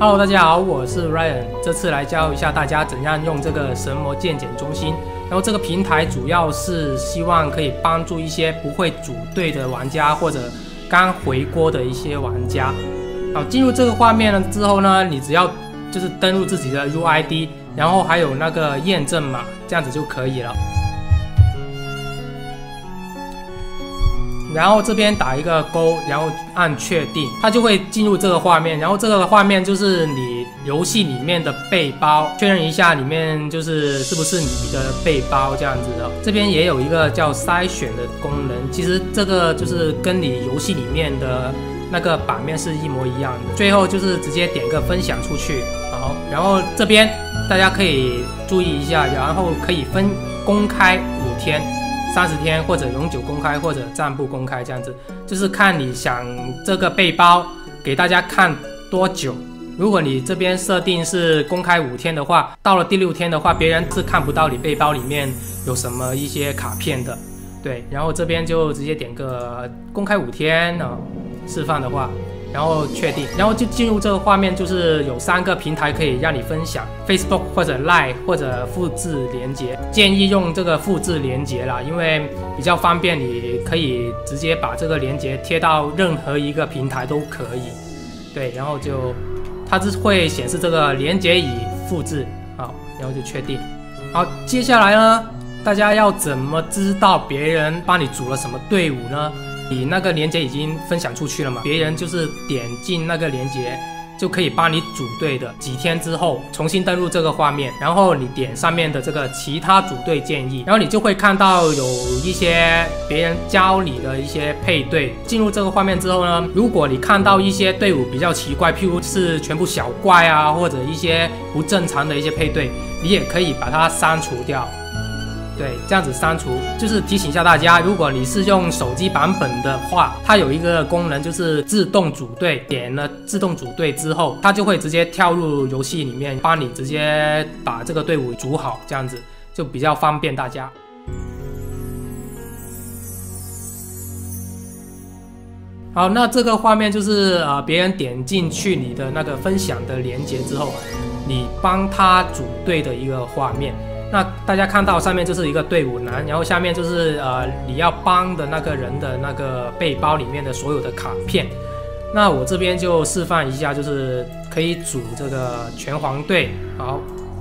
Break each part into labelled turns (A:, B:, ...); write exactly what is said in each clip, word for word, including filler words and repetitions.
A: Hello， 大家好，我是 Ryan， 这次来教一下大家怎样用这个神魔剑检中心。然后这个平台主要是希望可以帮助一些不会组队的玩家或者刚回国的一些玩家。好，进入这个画面了之后呢，你只要就是登录自己的 U I D， 然后还有那个验证码，这样子就可以了。然后这边打一个勾，然后按确定，它就会进入这个画面。然后这个画面就是你游戏里面的背包，确认一下里面就是是不是你的背包这样子的。这边也有一个叫筛选的功能，其实这个就是跟你游戏里面的那个版面是一模一样的。最后就是直接点个分享出去，好，然后这边大家可以注意一下，然后可以分公开五天。三十天或者永久公开或者暂不公开，这样子就是看你想这个背包给大家看多久。如果你这边设定是公开五天的话，到了第六天的话，别人是看不到你背包里面有什么一些卡片的。对，然后这边就直接点个公开五天啊，释放的话，然后确定，然后就进入这个画面，就是有三个平台可以让你分享 ，Facebook 或者 Line 或者复制连结，建议用这个复制连结啦，因为比较方便，你可以直接把这个连结贴到任何一个平台都可以。对，然后就它是会显示这个连结已复制，好，然后就确定。好，接下来呢，大家要怎么知道别人帮你组了什么队伍呢？你那个连结已经分享出去了嘛？别人就是点进那个连结就可以帮你组队的。几天之后重新登录这个画面，然后你点上面的这个其他组队建议，然后你就会看到有一些别人教你的一些配对。进入这个画面之后呢，如果你看到一些队伍比较奇怪，譬如是全部小怪啊，或者一些不正常的一些配对，你也可以把它删除掉。对，这样子删除就是提醒一下大家，如果你是用手机版本的话，它有一个功能就是自动组队，点了自动组队之后，它就会直接跳入游戏里面，帮你直接把这个队伍组好，这样子就比较方便大家。好，那这个画面就是呃，别人点进去你的那个分享的连结之后，你帮他组队的一个画面。那大家看到上面就是一个队伍栏，然后下面就是呃你要帮的那个人的那个背包里面的所有的卡片。那我这边就示范一下，就是可以组这个拳皇队。好，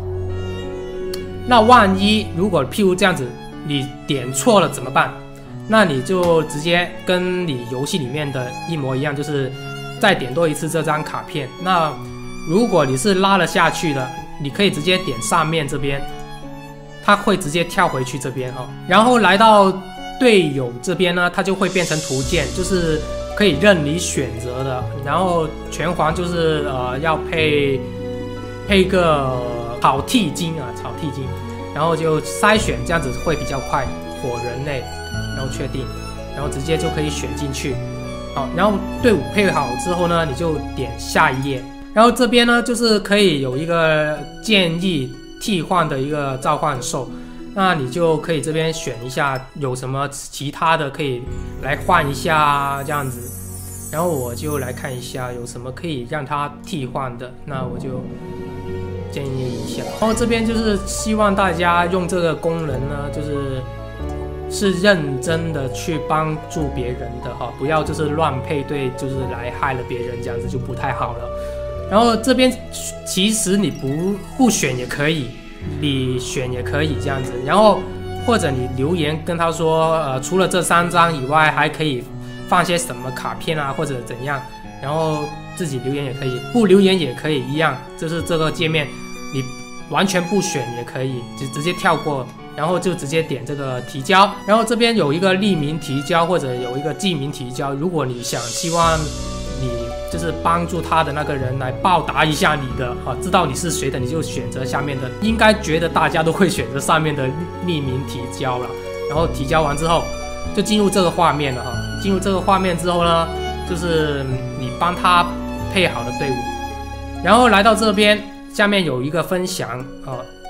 A: 那万一如果譬如这样子你点错了怎么办？那你就直接跟你游戏里面的一模一样，就是再点多一次这张卡片。那如果你是拉了下去的，你可以直接点上面这边。它会直接跳回去这边哈，然后来到队友这边呢，它就会变成图鉴，就是可以任你选择的。然后拳皇就是呃要配配个草剃金啊，草剃金，然后就筛选，这样子会比较快。火人类，然后确定，然后直接就可以选进去。好，然后队伍配好之后呢，你就点下一页，然后这边呢就是可以有一个建议。替换的一个召唤兽，那你就可以这边选一下有什么其他的可以来换一下这样子，然后我就来看一下有什么可以让它替换的，那我就建议一下。然后这边就是希望大家用这个功能呢，就是是认真的去帮助别人的哈，不要就是乱配对，就是来害了别人，这样子就不太好了。然后这边其实你不不选也可以，你选也可以这样子。然后或者你留言跟他说，呃，除了这三张以外，还可以放些什么卡片啊，或者怎样。然后自己留言也可以，不留言也可以一样。就是这个界面，你完全不选也可以，就直接跳过，然后就直接点这个提交。然后这边有一个匿名提交或者有一个记名提交，如果你想希望你就是帮助他的那个人来报答一下你的啊，知道你是谁的，你就选择下面的。应该觉得大家都会选择上面的匿名提交了。然后提交完之后，就进入这个画面了哈。进入这个画面之后呢，就是你帮他配好的队伍，然后来到这边，下面有一个分享啊，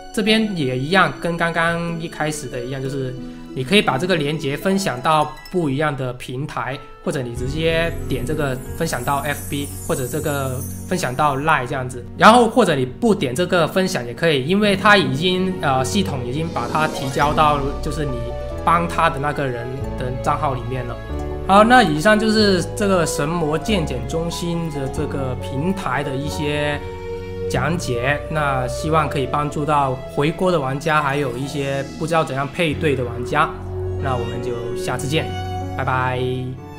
A: 这边也一样，跟刚刚一开始的一样，就是你可以把这个连结分享到不一样的平台，或者你直接点这个分享到 F B， 或者这个分享到 Line 这样子。然后或者你不点这个分享也可以，因为它已经呃系统已经把它提交到就是你帮他的那个人的账号里面了。好，那以上就是这个神魔鉴检中心的这个平台的一些讲解，那希望可以帮助到回锅的玩家，还有一些不知道怎样配对的玩家。那我们就下次见，拜拜。